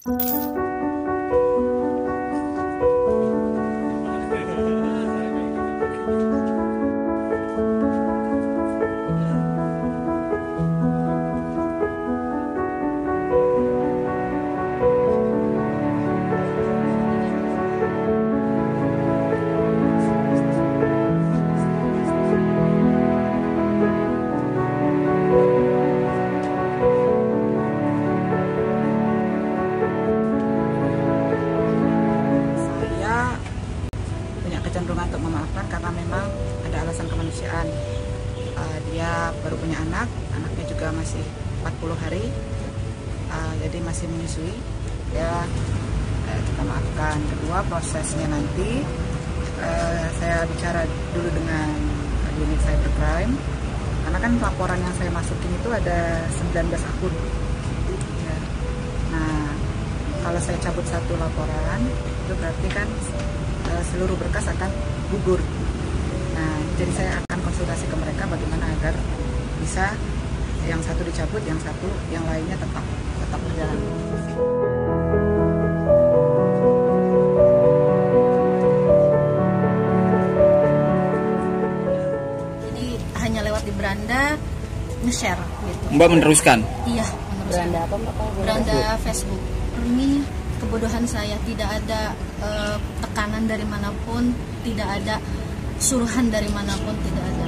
Kecenderungan untuk memaafkan karena memang ada alasan kemanusiaan. Dia baru punya anak, anaknya juga masih 40 hari, jadi masih menyusui. Ya, kita maafkan. Kedua, prosesnya nanti saya bicara dulu dengan unit cybercrime, karena kan laporan yang saya masukin itu ada 19 akun. Ya. Nah, kalau saya cabut satu laporan, itu berarti kan seluruh berkas akan gugur. Nah, jadi saya akan konsultasi ke mereka bagaimana agar bisa yang satu dicabut, yang lainnya tetap berjalan. Jadi hanya lewat di beranda nge-share gitu. Mbak meneruskan? Iya, meneruskan. Beranda apa Mbak? Beranda Facebook. Ini kebodohan saya, tidak ada tekanan dari manapun, tidak ada suruhan dari manapun, tidak ada.